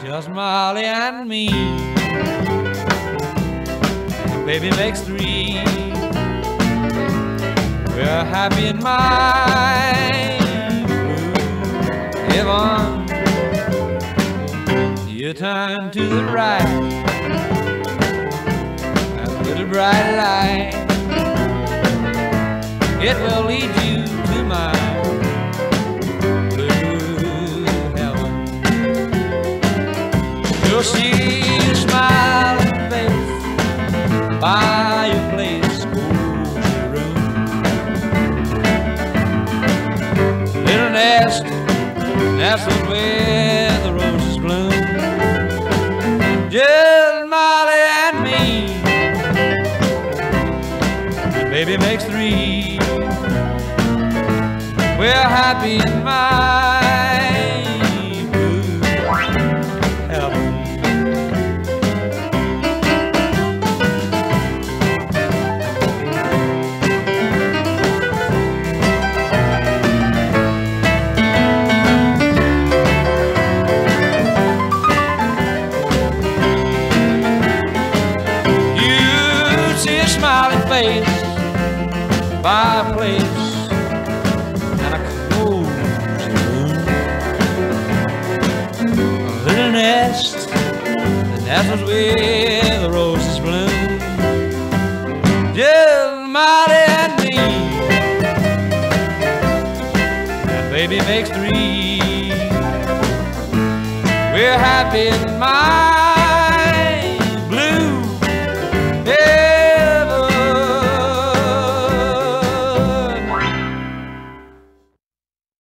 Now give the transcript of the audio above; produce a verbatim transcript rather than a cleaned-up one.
just Molly and me. Baby makes three. We're happy in my blue heaven. You turn to the right, that little bright light, it will lead you to my blue heaven. You'll see a smiling face by your place, cozy room. Little nest, nestled where the roses bloom. Just Molly and me, and baby makes three. We're happy in my blue heaven. You see a smiling face, fireplace, nest, the nestles where the roses bloom. Just Molly and me, and baby makes three. We're happy in my